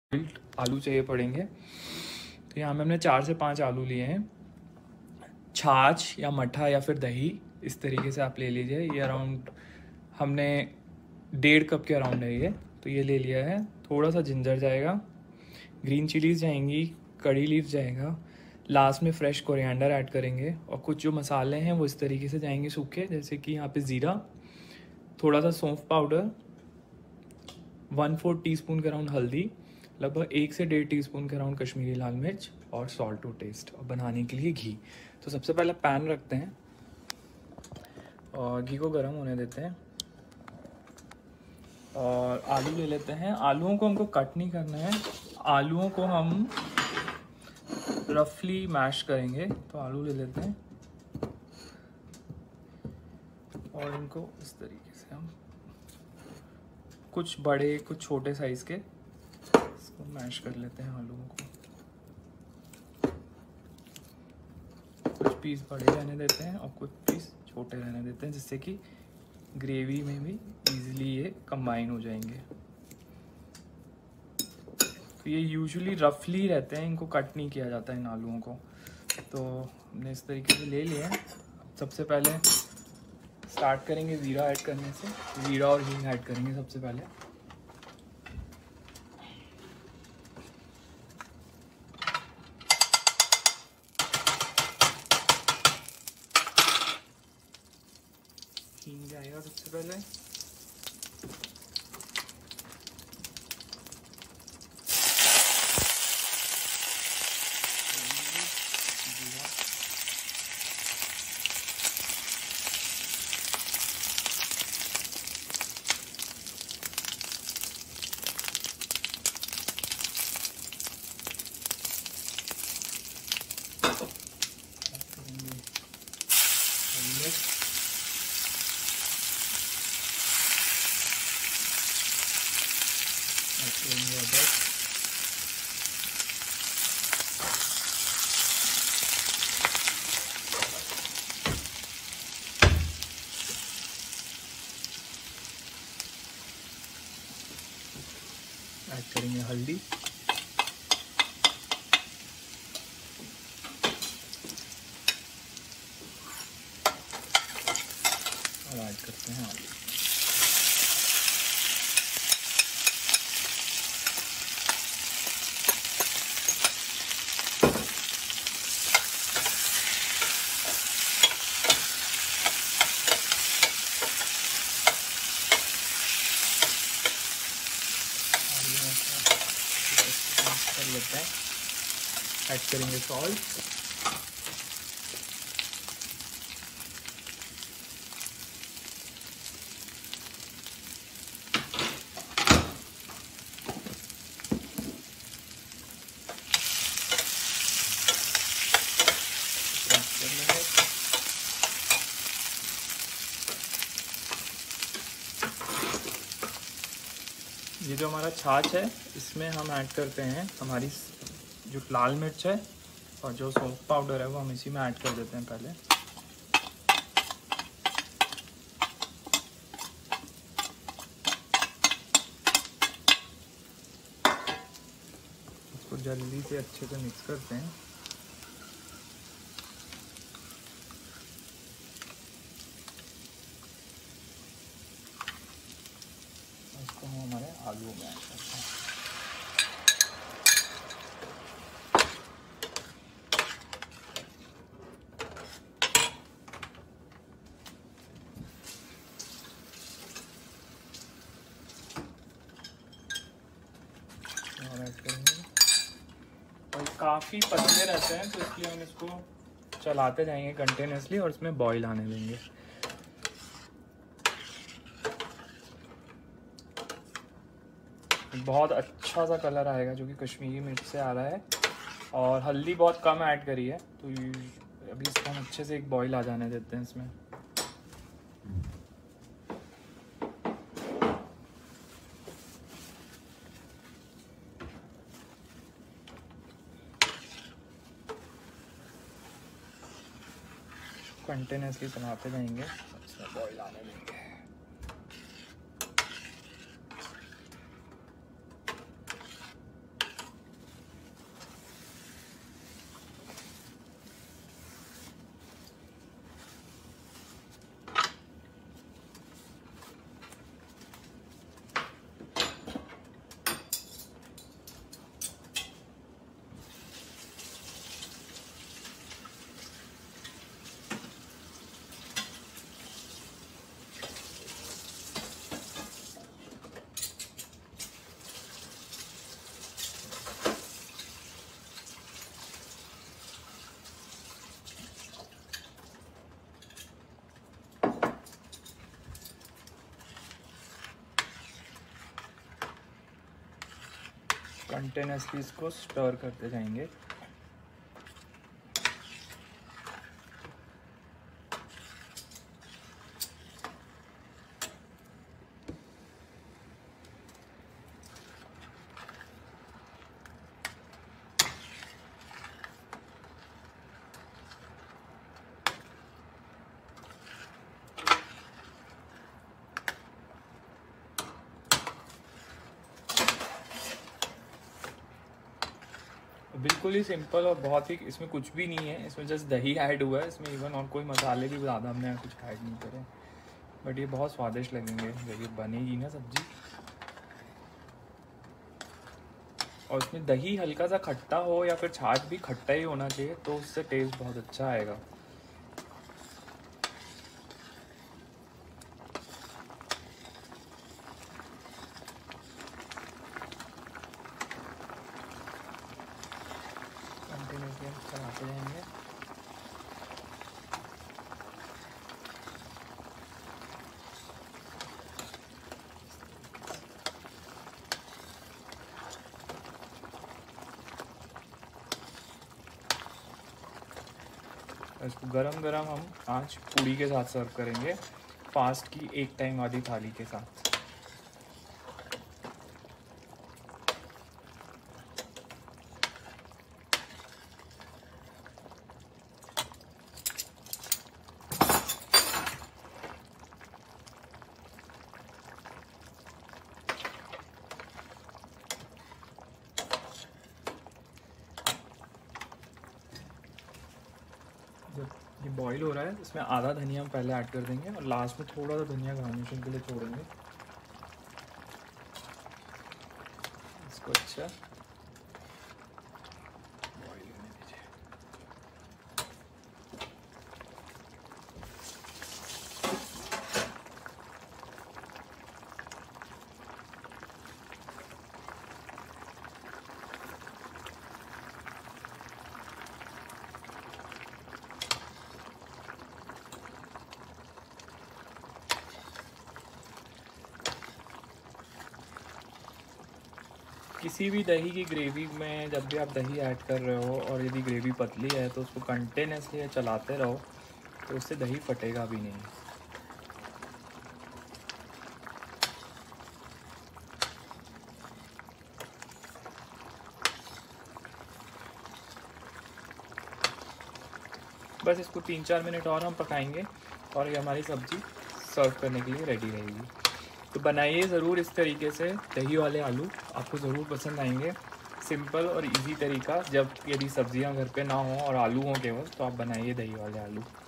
आलू चाहिए पड़ेंगे। तो यहाँ में हमने 4 से 5 आलू लिए हैं। छाछ या मट्ठा या फिर दही इस तरीके से आप ले लीजिए। ये अराउंड हमने 1.5 कप के अराउंड है ये, तो ये ले लिया है। थोड़ा सा जिंजर जाएगा, ग्रीन चिलीज जाएंगी, कड़ी लीफ जाएगा, लास्ट में फ्रेश कोरिएंडर ऐड करेंगे। और कुछ जो मसाले हैं वो इस तरीके से जाएंगे सूखे, जैसे कि यहाँ पे ज़ीरा, थोड़ा सा सौंफ पाउडर, 1/4 टीस्पून के अराउंड हल्दी, लगभग 1 से 1.5 टीस्पून के अराउंड कश्मीरी लाल मिर्च और सॉल्ट टू टेस्ट, और बनाने के लिए घी। तो सबसे पहले पैन रखते हैं और घी को गर्म होने देते हैं और आलू ले लेते हैं। आलूओं को हमको कट नहीं करना है, आलूओं को हम रफली मैश करेंगे। तो आलू ले लेते हैं और इनको इस तरीके से हम कुछ बड़े कुछ छोटे साइज़ के इसको मैश कर लेते हैं। आलूओं को कुछ पीस बड़े रहने देते हैं और कुछ पीस छोटे रहने देते हैं, जिससे कि ग्रेवी में भी इजीली ये कंबाइन हो जाएंगे। तो ये यूजुअली रफली रहते हैं, इनको कट नहीं किया जाता इन आलूओं को। तो हमने इस तरीके से ले लिए हैं। सबसे पहले स्टार्ट करेंगे ज़ीरा ऐड करने से। ज़ीरा और हींग ऐड करेंगे सबसे पहले। हींग जाएगा सबसे पहले, ऐड करेंगे हल्दी, और ऐड करते हैं आलू। कर लेते हैं, ऐड करेंगे सॉल्ट, ये जो हमारा छाछ है इसमें हम ऐड करते हैं हमारी जो लाल मिर्च है और जो सौंफ पाउडर है वो हम इसी में ऐड कर देते हैं पहले। इसको जल्दी से अच्छे से मिक्स करते हैं। इसको हम हमारे आलू में ऐड करते हैं। और ऐड करेंगे, और काफ़ी पतले रहते हैं तो इसलिए हम इसको चलाते जाएंगे कंटिन्यूसली और इसमें बॉईल आने देंगे। बहुत अच्छा सा कलर आएगा जो कि कश्मीरी मिर्च से आ रहा है, और हल्दी बहुत कम ऐड करी है। तो अभी इसको हम अच्छे से एक बॉईल आ जाने देते हैं इसमें। कंटिन्यूसली चलाते जाएंगे, इसमें बॉईल आने देंगे। कंटिन्यूसली इसको स्टर करते जाएंगे। बिल्कुल ही सिंपल और बहुत ही, इसमें कुछ भी नहीं है, इसमें जस्ट दही ऐड हुआ है, इसमें इवन और कोई मसाले भी ज़्यादा हमने कुछ ऐड नहीं करे, बट ये बहुत स्वादिष्ट लगेंगे जब ये बनेगी ना सब्जी। और इसमें दही हल्का सा खट्टा हो या फिर छाछ भी खट्टा ही होना चाहिए, तो उससे टेस्ट बहुत अच्छा आएगा। कंटिन्यूसली चलाते जाएंगे। इसको गरम गरम हम आज पूड़ी के साथ सर्व करेंगे, फास्ट की एक टाइम वाली थाली के साथ। जब ये बॉईल हो रहा है, इसमें आधा धनिया हम पहले ऐड कर देंगे और लास्ट में थोड़ा सा धनिया गार्निशिंग के लिए छोड़ेंगे इसको। अच्छा बॉईल होने दीजिए। किसी भी दही की ग्रेवी में जब भी आप दही ऐड कर रहे हो और यदि ग्रेवी पतली है तो उसको कंटिन्यूसली चलाते रहो, तो उससे दही फटेगा भी नहीं। बस इसको 3-4 मिनट और हम पकाएंगे और ये हमारी सब्ज़ी सर्व करने के लिए रेडी रहेगी। तो बनाइए ज़रूर इस तरीके से दही वाले आलू, आपको ज़रूर पसंद आएंगे। सिंपल और इजी तरीका, जब यदि सब्जियां घर पे ना हो और आलू हों केवल, तो आप बनाइए दही वाले आलू।